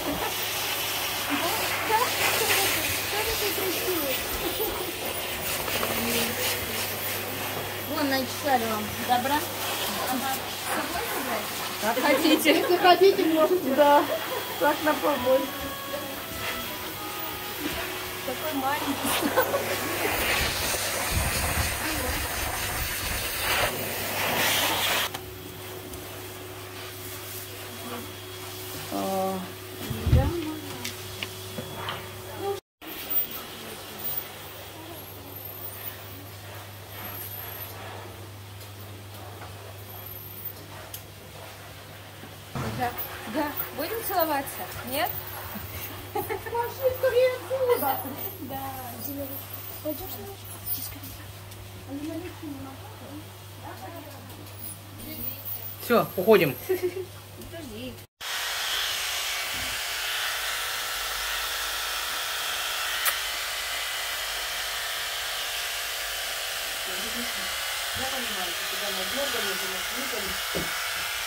Вон начесали вам. Добра? Как хотите. Если хотите, можете. Да. Так на помочь. Такой маленький. Да. Будем целоваться? Нет? Пошли скорее отсюда. Да. Пойдешь на Все, уходим. Подожди. Я понимаю, что тебя надергали, ты насмыкали.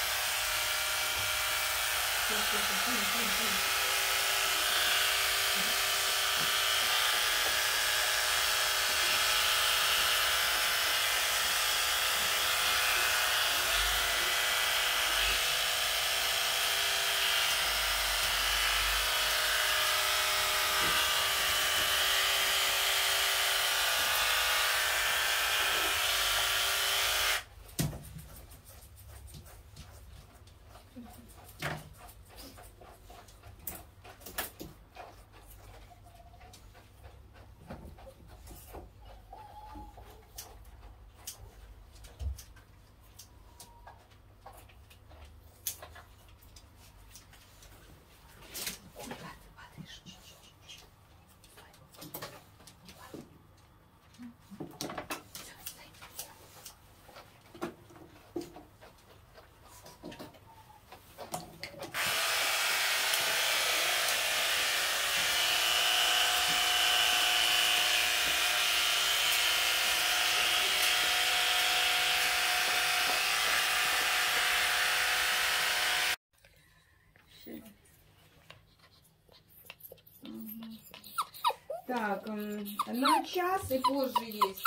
Так, на час и позже есть.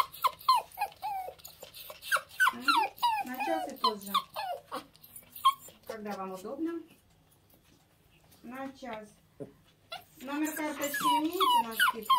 На час и позже. Когда вам удобно? На час. Номер карточки имеете на скидку?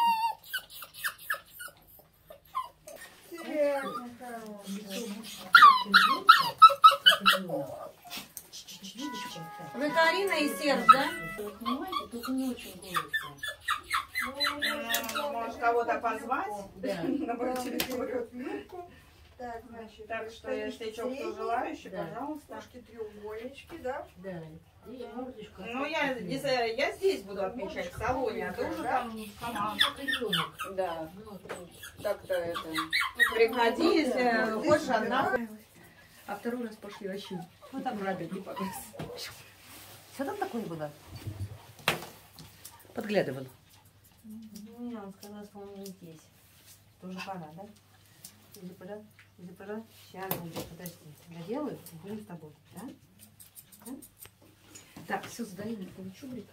Вы Карина и Серж, да? Только не очень голосно. Может кого-то позвать? Да. На мою территорию. Так, значит, Так что, если кто желающий, Да. пожалуйста. ножки треугольнички, да? Да. И мордочка. Ну, я здесь буду отмечать, в салоне, а ты уже там Как ребенок. Да. Ну, Так-то это. Приходи, если хочешь, одна. А второй раз пошли вообще. Вот там рабит не показ. Что там такое было? Подглядывал. Не, он сказал, что он здесь. Тоже пора, да? Или пора? Или пора? Сейчас будет, подожди. Доделаю, будем с тобой, да? Да? Так, все, сдай мне чубрика.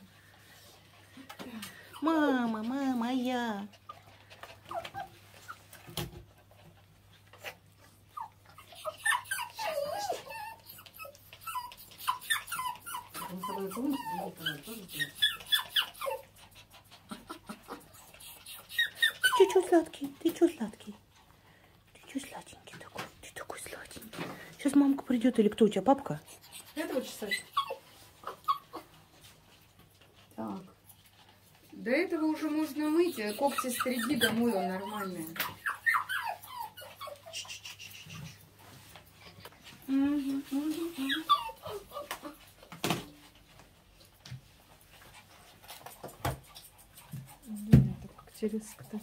Мама, мама, я. Мы с тобой помним, что тоже будет. Ты чё сладкий? Ты чё сладкий? Ты чё сладенький такой? Ты такой сладенький. Сейчас мамка придет или кто у тебя, папка? Этого чесать? Так. До этого уже можно мыть. Когти стриги домой, он нормальный. Терезка-то.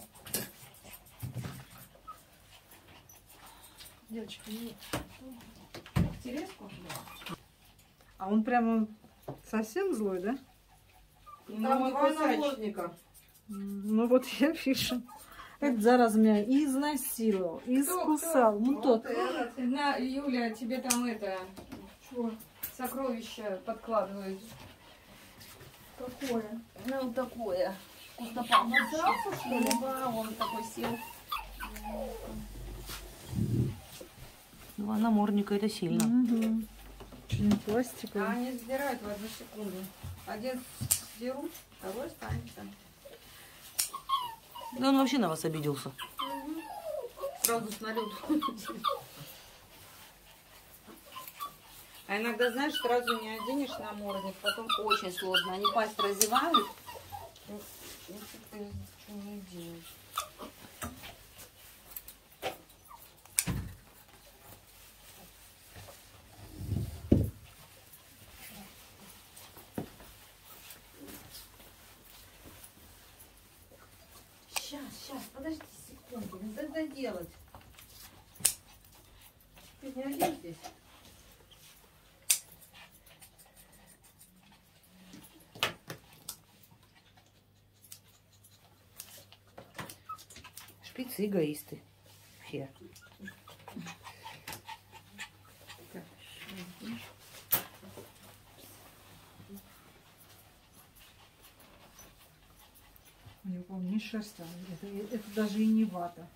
Девочки, не... Терезку? А он прямо совсем злой, да? Там два наложника. Ну вот я вижу. Это зараза меня и изнасиловал, и искусал. Ну тот. На, Юля, тебе там это... Сокровища подкладывают. Какое? Ну, такое. Вкусно пахнет. Сразу, что ли? Да, он такой сел. Два намордника, это сильно. Угу. Что-нибудь А пластиковое. они сдирают в одну секунду. Один сдерут, второй останется. Да он вообще на вас обиделся. Сразу с налету. А иногда, знаешь, сразу не оденешь намордник, потом очень сложно. Они пасть разевают. И ты ничего не делаешь. Сейчас, подожди секунду. Надо делать. Ты не один здесь? Шпицы эгоисты. Все. У него, по-моему, не шерсть, а это даже и не вата.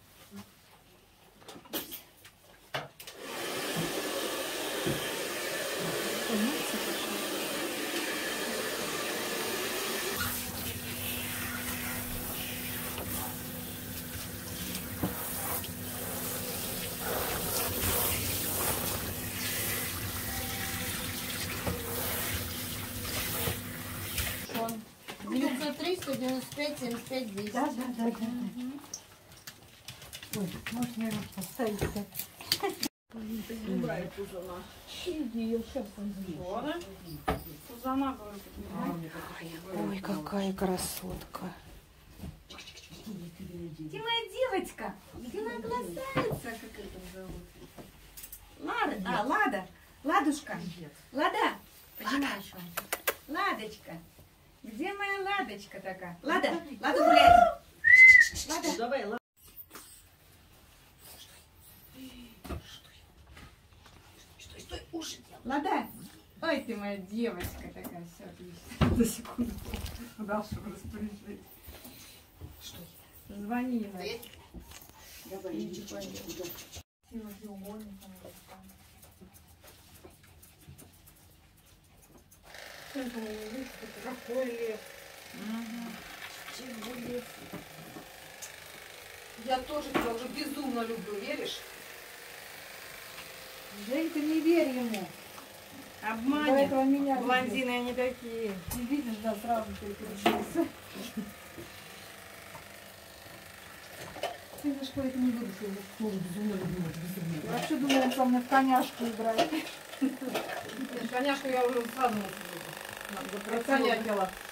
Он 903, 195, 75, 10. Да. Ой, может, наверное, поставить это. Забирай Сузана. Иди, я сейчас Ладно. Сузана, говорю. Ой, какая красотка. Ты моя девочка, ты моя красавица, как это зовут? Лада, Лада, Ладушка, Лада, понимаешь, Ладочка, где моя Ладочка такая? Лада, Лада гуляет. Лада. Давай, ладно. Лада, ой, ты моя девочка такая, все отлично. На секунду. В нашем распоряжении. Что? Звони ей. Какой лес. Я тоже тебя уже безумно люблю, веришь? Женька, не верь ему. До Обманет. этого меня любит. Блондины они такие. Ты видишь, да, сразу переключился. Ты за школе не будешь его тоже безумно любимый, безумно. Я вообще думала, он со мной в коняшку играет. Коняшку я уже сразу Конятила.